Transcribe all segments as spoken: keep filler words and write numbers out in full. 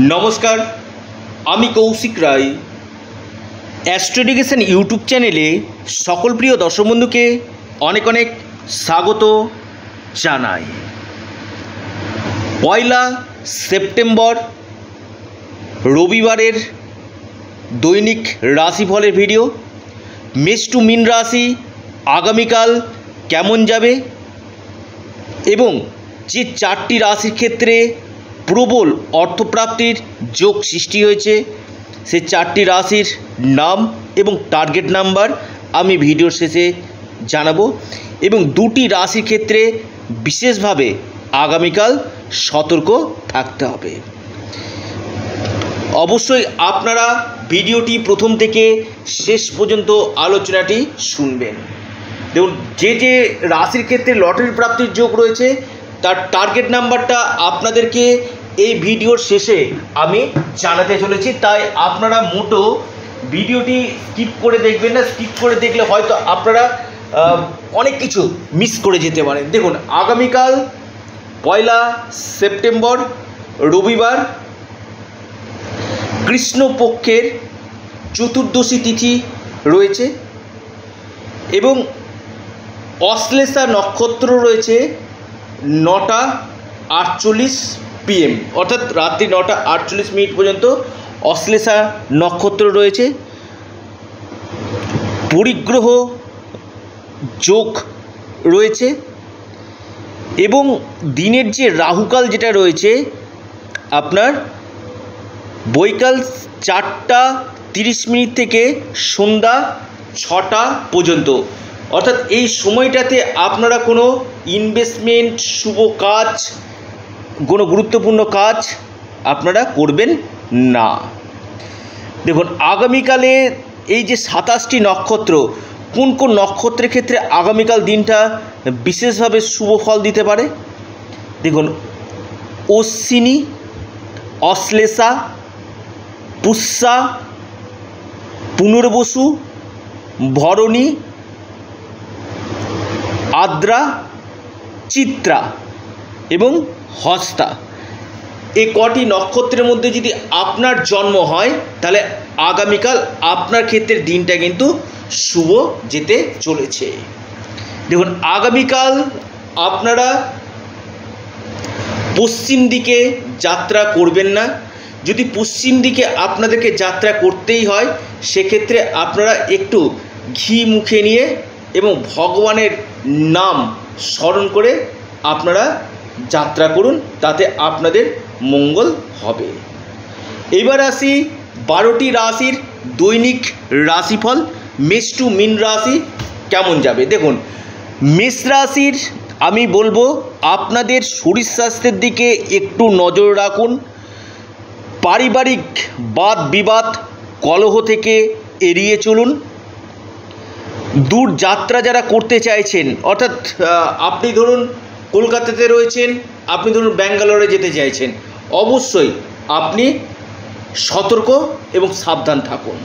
নমস্কার, আমি কৌশিক রায়। অ্যাস্ট্রোডিকেশন ইউটিউব চ্যানেলে সকল প্রিয় দর্শক বন্ধুকে অনেক অনেক স্বাগত জানাই। পয়লা সেপ্টেম্বর রবিবারের দৈনিক রাশিফলের ভিডিও। মেষ টু মীন রাশি আগামীকাল কেমন যাবে এবং যে চারটি রাশির ক্ষেত্রে প্রবল অর্থপ্রাপ্তির যোগ সৃষ্টি হয়েছে সেই চারটি রাশির নাম এবং টার্গেট নাম্বার আমি ভিডিওর শেষে জানাবো। এবং দুটি রাশির ক্ষেত্রে বিশেষভাবে আগামীকাল সতর্ক থাকতে হবে। অবশ্যই আপনারা ভিডিওটি প্রথম থেকে শেষ পর্যন্ত আলোচনাটি শুনবেন। দেখুন, যে যে রাশির ক্ষেত্রে লটারি প্রাপ্তির যোগ রয়েছে তার টার্গেট নাম্বারটা আপনাদেরকে এই ভিডিওর শেষে আমি জানাতে চলেছি, তাই আপনারা মোটো ভিডিওটি স্কিপ করে দেখবেন না। স্কিপ করে দেখলে হয়তো আপনারা অনেক কিছু মিস করে যেতে পারেন। দেখুন, আগামীকাল পয়লা সেপ্টেম্বর রবিবার কৃষ্ণপক্ষের চতুর্দশী তিথি রয়েছে এবং অশ্লেষা নক্ষত্র রয়েছে নটা আটচল্লিশ পিএম, অর্থাৎ রাত্রি নটা আটচল্লিশ মিনিট পর্যন্ত অশ্লেষা নক্ষত্র রয়েছে। পরিগ্রহ যোগ রয়েছে এবং দিনের যে রাহুকাল যেটা রয়েছে আপনার বৈকাল চারটা তিরিশ মিনিট থেকে সন্ধ্যা ছটা পর্যন্ত, অর্থাৎ এই সময়টাতে আপনারা কোনো ইনভেস্টমেন্ট, শুভ কাজ, কোনো গুরুত্বপূর্ণ কাজ আপনারা করবেন না। দেখুন, আগামীকালে এই যে সাতাশটি নক্ষত্র, কোন কোন নক্ষত্রের ক্ষেত্রে আগামীকাল দিনটা বিশেষভাবে শুভ ফল দিতে পারে। দেখুন, অশ্বিনী, অশ্লেষা, পুষ্যা, পুনর্বসু, ভরণী, আদ্রা, চিত্রা এবং হস্তা, এই কটি নক্ষত্রের মধ্যে যদি আপনার জন্ম হয় তাহলে আগামীকাল আপনার ক্ষেত্রে দিনটা কিন্তু শুভ যেতে চলেছে। দেখুন, আগামীকাল আপনারা পশ্চিম দিকে যাত্রা করবেন না। যদি পশ্চিম দিকে আপনাদেরকে যাত্রা করতেই হয় সেক্ষেত্রে আপনারা একটু ঘি মুখে নিয়ে এবং ভগবানের নাম স্মরণ করে আপনারা যাত্রা করুন, তাতে আপনাদের মঙ্গল হবে। এবার আসি বারোটি রাশির দৈনিক রাশিফল। মেষ টু মীন রাশি কেমন যাবে। দেখুন, মেষ রাশির আমি বলবো আপনাদের শরীর স্বাস্থ্যের দিকে একটু নজর রাখুন। পারিবারিক বাদ বিবাদ কলহ থেকে এড়িয়ে চলুন। দূর যাত্রা যারা করতে চাইছেন, অর্থাৎ আপনি ধরুন কলকাতাতে রয়েছেন, আপনি ধরুন ব্যাঙ্গালোরে যেতে চাইছেন, অবশ্যই আপনি সতর্ক এবং সাবধান থাকুন।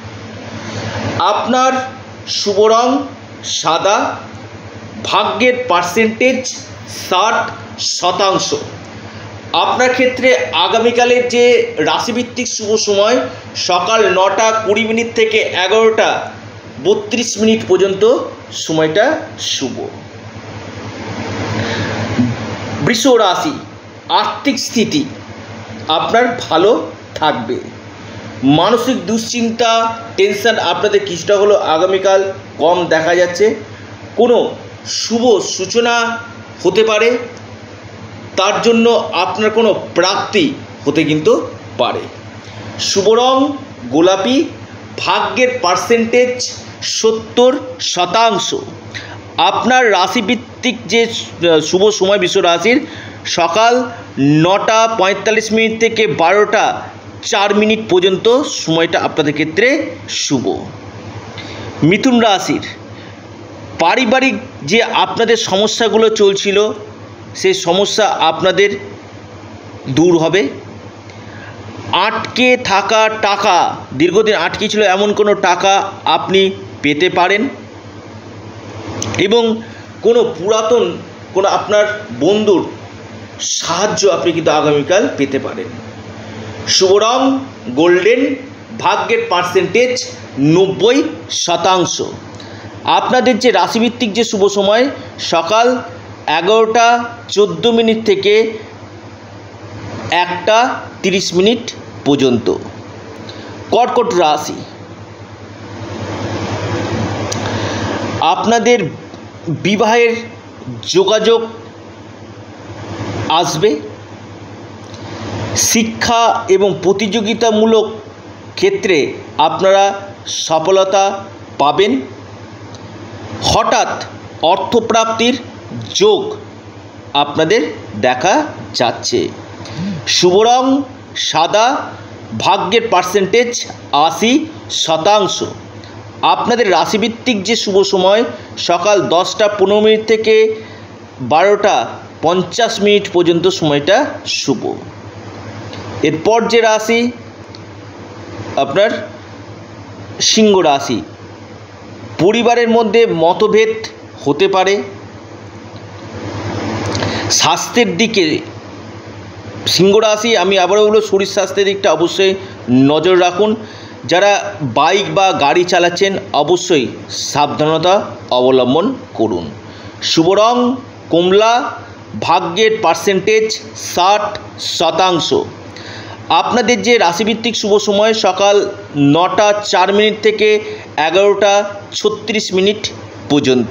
আপনার শুভ রং সাদা, ভাগ্যের পার্সেন্টেজ ষাট শতাংশ। আপনার ক্ষেত্রে আগামীকালের যে রাশিভিত্তিক শুভ সময় সকাল নটা কুড়ি মিনিট থেকে এগারোটা বত্রিশ মিনিট পর্যন্ত সময়টা শুভ। বৃষ রাশি, আর্থিক স্থিতি আপনার ভালো থাকবে। মানসিক দুশ্চিন্তা, টেনশন আপনাদের কিছুটা হলো আগামীকাল কম দেখা যাচ্ছে। কোনো শুভ সূচনা হতে পারে, তার জন্য আপনার কোনো প্রাপ্তি হতে কিন্তু পারে। শুভ রং গোলাপি, ভাগ্যের পার্সেন্টেজ সত্তর শতাংশ। আপনার রাশিভিত্তিক যে শুভ সময় বৃষ রাশির সকাল নটা পঁয়তাল্লিশ মিনিট থেকে বারোটা চার মিনিট পর্যন্ত সময়টা আপনাদের ক্ষেত্রে শুভ। মিথুন রাশির পারিবারিক যে আপনাদের সমস্যাগুলো চলছিল সেই সমস্যা আপনাদের দূর হবে। আটকে থাকা টাকা, দীর্ঘদিন আটকে ছিল এমন কোনো টাকা আপনি পেতে পারেন এবং কোনো পুরাতন কোনো আপনার বন্ধুর সাহায্য আপনি কিন্তু আগামীকাল পেতে পারেন। শুভ রং গোল্ডেন, ভাগ্যের পার্সেন্টেজ নব্বই শতাংশ। আপনাদের যে রাশিভিত্তিক যে শুভ সময় সকাল এগারোটা চোদ্দো মিনিট থেকে একটা তিরিশ মিনিট পর্যন্ত। কর্কট রাশি, আপনাদের বিবাহের যোগাযোগ আসবে। শিক্ষা এবং প্রতিযোগিতামূলক ক্ষেত্রে আপনারা সফলতা পাবেন। হঠাৎ অর্থপ্রাপ্তির যোগ আপনাদের দেখা যাচ্ছে। শুভ রং সাদা, ভাগ্যের পার্সেন্টেজ আশি শতাংশ। আপনাদের রাশিভিত্তিক যে শুভ সময় সকাল দশটা পনেরো মিনিট থেকে বারোটা পঞ্চাশ মিনিট পর্যন্ত সময়টা শুভ। এরপর যে রাশি আপনার সিংহ রাশি, পরিবারের মধ্যে মতভেদ হতে পারে। স্বাস্থ্যের দিকে সিংহ রাশি, আমি আবারও বলব শরীর স্বাস্থ্যের দিকটা অবশ্যই নজর রাখুন। যারা বাইক বা গাড়ি চালাচ্ছেন অবশ্যই সাবধানতা অবলম্বন করুন। শুভ রং কমলা, ভাগ্যের পার্সেন্টেজ ষাট শতাংশ। আপনাদের যে রাশিভিত্তিক শুভ সময় সকাল নটা চার মিনিট থেকে এগারোটা ছত্রিশ মিনিট পর্যন্ত।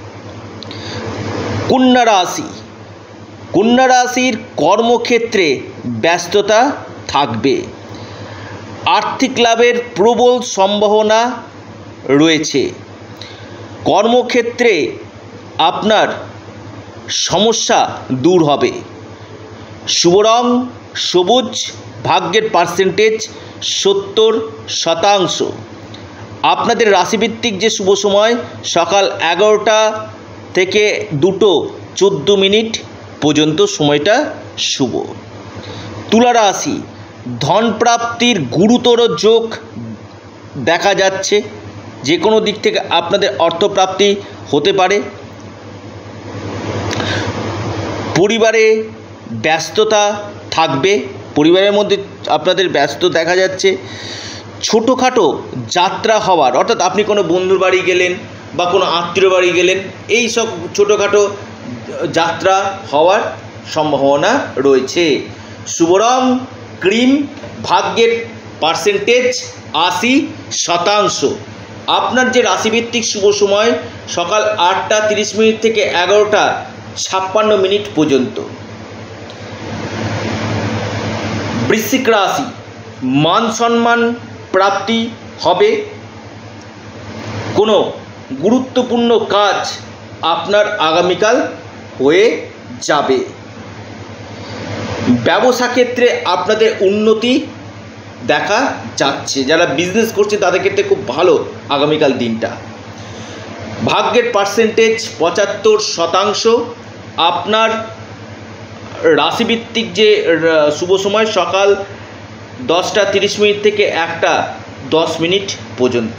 কন্যা রাশি, কন্যা রাশির কর্মক্ষেত্রে ব্যস্ততা থাকবে। আর্থিক লাভের প্রবল সম্ভাবনা রয়েছে। কর্মক্ষেত্রে আপনার সমস্যা দূর হবে। শুভ রং সবুজ, ভাগ্যের পার্সেন্টেজ সত্তর শতাংশ। আপনাদের রাশিভিত্তিক যে শুভ সময় সকাল এগারোটা থেকে দুটো চোদ্দো মিনিট পর্যন্ত সময়টা শুভ। তুলা রাশি, ধন প্রাপ্তির গুরুতর যোগ দেখা যাচ্ছে। যে কোনো দিক থেকে আপনাদের অর্থপ্রাপ্তি হতে পারে। পরিবারে ব্যস্ততা থাকবে, পরিবারের মধ্যে আপনাদের ব্যস্ত দেখা যাচ্ছে। ছোটোখাটো যাত্রা হওয়ার, অর্থাৎ আপনি কোনো বন্ধুর বাড়ি গেলেন বা কোনো আত্মীয় বাড়ি গেলেন, এই সব ছোটোখাটো যাত্রা হওয়ার সম্ভাবনা রয়েছে। শুভ রং ক্রিম, ভাগ্যের পার্সেন্টেজ আশি শতাংশ। আপনার যে রাশিভিত্তিক শুভ সময় সকাল আটটা তিরিশ মিনিট থেকে এগারোটা ছাপ্পান্ন মিনিট পর্যন্ত। বৃশ্চিক রাশি, মান সম্মান প্রাপ্তি হবে। কোনো গুরুত্বপূর্ণ কাজ আপনার আগামীকাল হয়ে যাবে। ব্যবসা ক্ষেত্রে আপনাদের উন্নতি দেখা যাচ্ছে। যারা বিজনেস করছে তাদের ক্ষেত্রে খুব ভালো আগামীকাল দিনটা। ভাগ্যের পার্সেন্টেজ পঁচাত্তর শতাংশ। আপনার রাশিভিত্তিক যে শুভ সময় সকাল দশটা তিরিশ মিনিট থেকে একটা দশ মিনিট পর্যন্ত।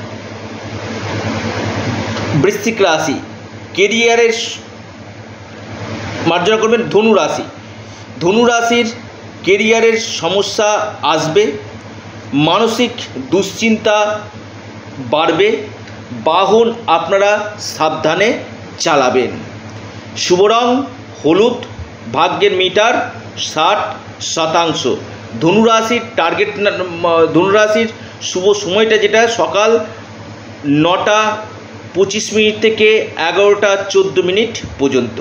বৃশ্চিক রাশি, কেরিয়ারের মার্জনা করবেন। ধনু রাশি, ধনু রাশির কেরিয়ারের সমস্যা আসবে। মানসিক দুশ্চিন্তা বাড়বে। বাহন আপনারা সাবধানে চালাবেন। শুভ রং হলুদ, ভাগ্যের মিটার ষাট শতাংশ। ধনুরাশির টার্গেট, ধনুরাশির শুভ সময়টা যেটা সকাল নটা পঁচিশ মিনিট থেকে এগারোটা চোদ্দো মিনিট পর্যন্ত।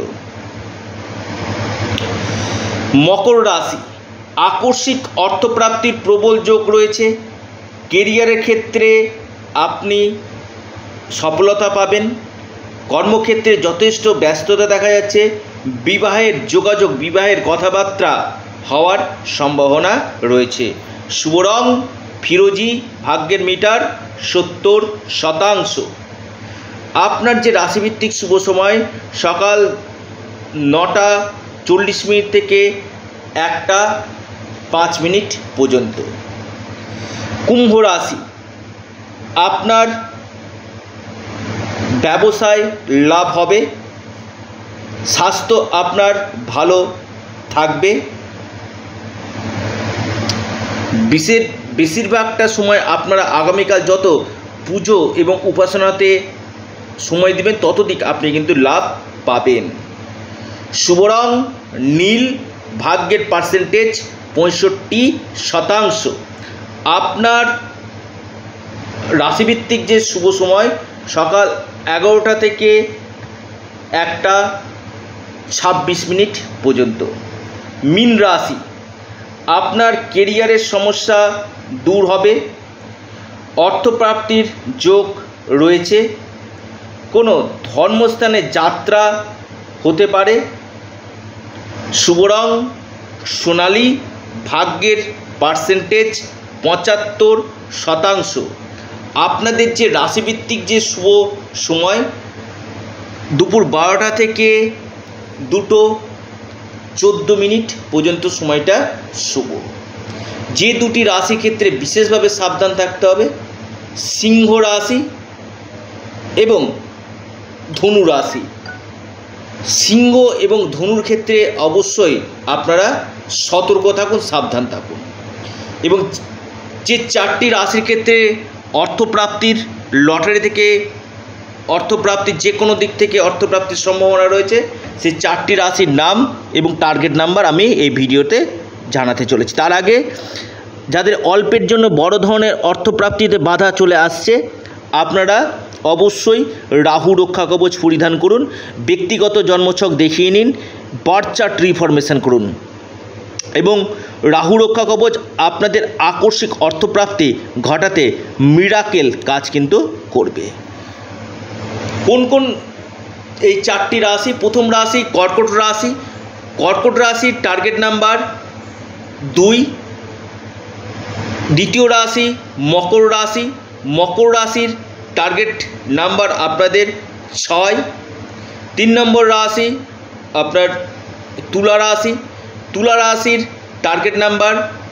মকর রাশি, আকস্মিক অর্থপ্রাপ্তির প্রবল যোগ রয়েছে। কেরিয়ারের ক্ষেত্রে আপনি সফলতা পাবেন। কর্মক্ষেত্রে যথেষ্ট ব্যস্ততা দেখা যাচ্ছে। বিবাহের যোগাযোগ, বিবাহের কথাবার্তা হওয়ার সম্ভাবনা রয়েছে। শুভ রং ফিরোজি, ভাগ্যের মিটার সত্তর শতাংশ। আপনার যে রাশিভিত্তিক শুভ সময় সকাল নটা চল্লিশ মিনিট থেকে একটা পাঁচ মিনিট পর্যন্ত। কুম্ভ রাশি, আপনার ব্যবসায় লাভ হবে। স্বাস্থ্য আপনার ভালো থাকবে। বিশেষ বেশিরভাগটা সময় আপনারা আগামীকাল যত পুজো এবং উপাসনাতে সময় দিবেন ততদিক আপনি কিন্তু লাভ পাবেন। শুভ রং নীল, ভাগ্যের পার্সেন্টেজ পঁয়ষট্টি শতাংশ। আপনার রাশিভিত্তিক যে শুভ সময় সকাল এগারোটা থেকে একটা ছাব্বিশ মিনিট পর্যন্ত। মীন রাশি, আপনার কেরিয়ারের সমস্যা দূর হবে, অর্থপ্রাপ্তির যোগ রয়েছে, কোনো ধর্মস্থানে যাত্রা হতে পারে। শুভ রং সোনালি, ভাগ্যের পার্সেন্টেজ পঁচাত্তর শতাংশ। আপনাদের যে রাশিভিত্তিক যে শুভ সময় দুপুর বারোটা থেকে দুটো চোদ্দো মিনিট পর্যন্ত সময়টা শুভ। যে দুটি রাশি ক্ষেত্রে বিশেষভাবে সাবধান থাকতে হবে, সিংহ রাশি এবং ধনু রাশি। সিংহ এবং ধনুর ক্ষেত্রে অবশ্যই আপনারা সতর্ক থাকুন, সাবধান থাকুন। এবং যে চারটি রাশির ক্ষেত্রে অর্থপ্রাপ্তির লটারি থেকে অর্থপ্রাপ্তির যে কোনো দিক থেকে অর্থপ্রাপ্তির সম্ভাবনা রয়েছে সেই চারটি রাশির নাম এবং টার্গেট নাম্বার আমি এই ভিডিওতে জানাতে চলেছি। তার আগে যাদের অল্পের জন্য বড় ধরনের অর্থপ্রাপ্তিতে বাধা চলে আসছে আপনারা অবশ্যই রাহু রক্ষা কবচ পরিধান করুন, ব্যক্তিগত জন্মছক দেখিয়ে নিন, বার্থ চার্ট রিফরমেশন করুন এবং রাহু রক্ষা কবচ আপনাদের আকস্মিক অর্থপ্রাপ্তি ঘটাতে মিরাকেল কাজ কিন্তু করবে। কোন কোন এই চারটি রাশি? প্রথম রাশি কর্কট রাশি। কর্কট রাশির টার্গেট নাম্বার দুই। দ্বিতীয় রাশি মকর রাশি। মকর রাশির টার্গেট নাম্বার আপনাদের ছয়। তিন নম্বর রাশি আপনার তুলা রাশি। তুলা রাশির টার্গেট নাম্বার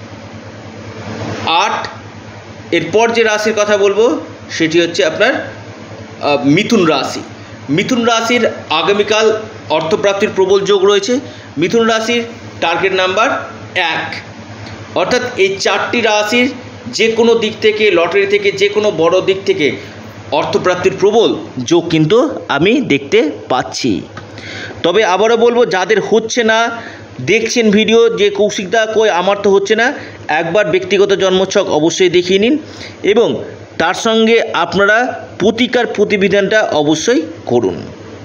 আট। এরপর যে রাশির কথা বলবো সেটি হচ্ছে আপনার মিথুন রাশি। মিথুন রাশির আগামীকাল অর্থপ্রাপ্তির প্রবল যোগ রয়েছে। মিথুন রাশির টার্গেট নাম্বার এক। অর্থাৎ এই চারটি রাশির যে কোনো দিক থেকে লটারি থেকে যে কোনো বড় দিক থেকে অর্থপ্রাপ্তির প্রবল যোগ কিন্তু আমি দেখতে পাচ্ছি। তবে আবারও বলবো যাদের হচ্ছে না, দেখছেন ভিডিও যে কৌশিকদা কই আমার তো হচ্ছে না, একবার ব্যক্তিগত জন্মছক অবশ্যই দেখিয়ে নিন এবং তার সঙ্গে আপনারা প্রতিকার প্রতিবিধানটা অবশ্যই করুন।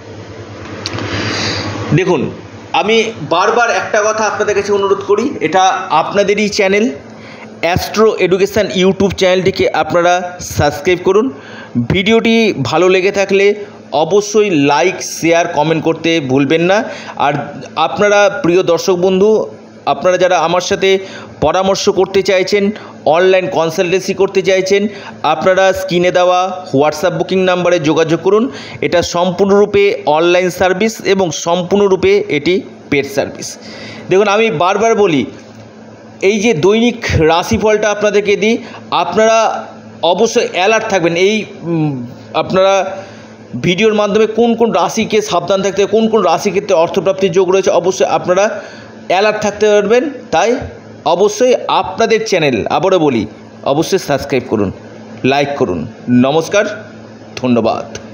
দেখুন, আমি বারবার একটা কথা আপনাদের কাছে অনুরোধ করি, এটা আপনাদেরই চ্যানেল অ্যাস্ট্রো এডুকেশান ইউটিউব চ্যানেলটিকে আপনারা সাবস্ক্রাইব করুন। ভিডিওটি ভালো লেগে থাকলে অবশ্যই লাইক শেয়ার কমেন্ট করতে ভুলবেন না। আর আপনারা প্রিয় দর্শক বন্ধু, আপনারা যারা আমার সাথে পরামর্শ করতে চাইছেন, অনলাইন কনসালটেন্সি করতে চাইছেন, আপনারা স্ক্রিনে দেওয়া হোয়াটসঅ্যাপ বুকিং নাম্বারে যোগাযোগ করুন। এটা সম্পূর্ণরূপে অনলাইন সার্ভিস এবং সম্পূর্ণরূপে এটি পেড সার্ভিস। দেখুন, আমি বারবার বলি এই যে দৈনিক রাশিফলটা আপনাদেরকে দিই, আপনারা অবশ্যই অ্যালার্ট থাকবেন। এই আপনারা ভিডিওর মাধ্যমে কোন কোন রাশিকে সাবধান থাকতে হবে, কোন কোন রাশির ক্ষেত্রে অর্থপ্রাপ্তির যোগ রয়েছে অবশ্যই আপনারা অ্যালার্ট থাকতে পারবেন। তাই অবশ্যই আপনাদের চ্যানেল আবারও বলি অবশ্যই সাবস্ক্রাইব করুন, লাইক করুন। নমস্কার, ধন্যবাদ।